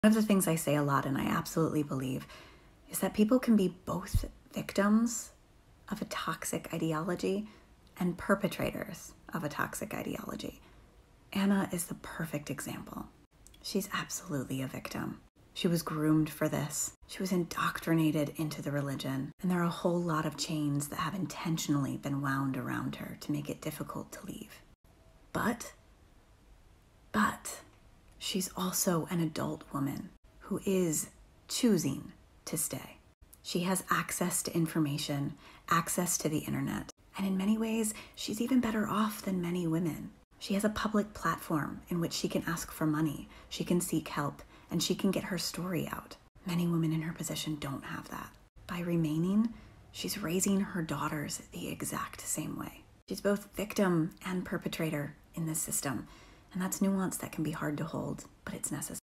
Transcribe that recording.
One of the things I say a lot, and I absolutely believe, is that people can be both victims of a toxic ideology and perpetrators of a toxic ideology. Anna is the perfect example. She's absolutely a victim. She was groomed for this. She was indoctrinated into the religion, and there are a whole lot of chains that have intentionally been wound around her to make it difficult to leave. But she's also an adult woman who is choosing to stay. She has access to information, access to the internet, and in many ways, she's even better off than many women. She has a public platform in which she can ask for money, she can seek help, and she can get her story out. Many women in her position don't have that. By remaining, she's raising her daughters the exact same way. She's both victim and perpetrator in this system, and that's nuance that can be hard to hold, but it's necessary.